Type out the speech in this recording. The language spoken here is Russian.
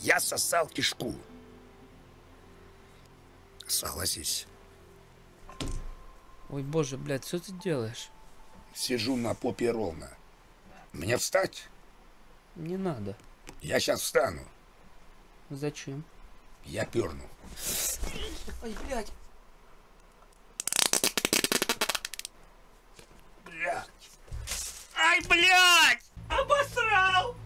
Я сосал кишку. Согласись. Ой, боже, блядь, что ты делаешь? Сижу на попе ровно. Мне встать? Не надо. Я сейчас встану. Зачем? Я перну. Ой, блядь. Блядь. Ай, блядь! Обосрал!